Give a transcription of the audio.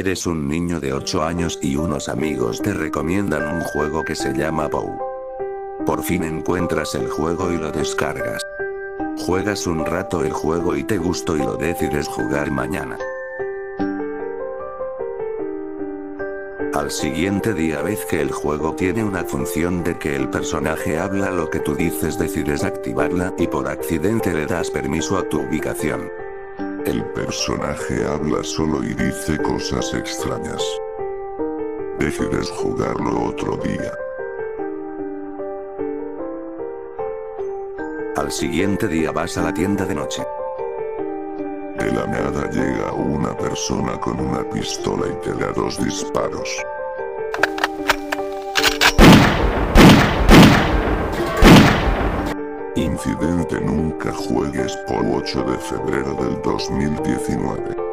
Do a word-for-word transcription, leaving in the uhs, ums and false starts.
Eres un niño de ocho años y unos amigos te recomiendan un juego que se llama Pou. Por fin encuentras el juego y lo descargas. Juegas un rato el juego y te gustó y lo decides jugar mañana. Al siguiente día ves que el juego tiene una función de que el personaje habla lo que tú dices, decides activarla y por accidente le das permiso a tu ubicación. El personaje habla solo y dice cosas extrañas. Decides jugarlo otro día. Al siguiente día vas a la tienda de noche. De la nada llega una persona con una pistola y te da dos disparos. Incidente: nunca juegues Pou. ocho de febrero del dos mil diecinueve.